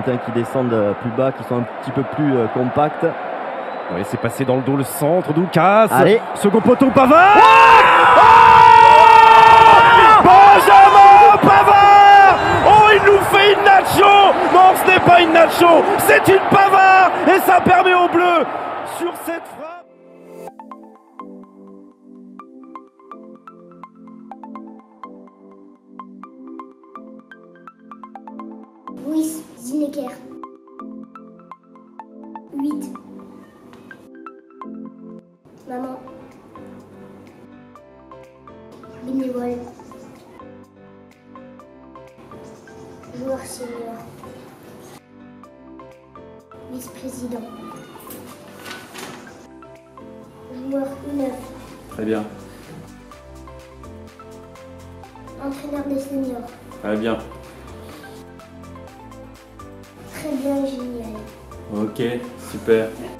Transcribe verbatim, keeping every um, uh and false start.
Argentins qui descendent plus bas, qui sont un petit peu plus euh, compacts. Oui, c'est passé dans le dos le centre, Doukas. Allez. Second poteau, Pavard. Oh oh Benjamin Pavard. Oh, il nous fait une nacho. Non, ce n'est pas une nacho, c'est une Pavard. Et ça permet aux Bleus, sur cette frappe. Luis Zinecker. huit. Maman. Bénévole. Joueur senior. Vice-président. Joueur U neuf. Très bien. Entraîneur des seniors. Très bien. Très bien, génial. Ok, super.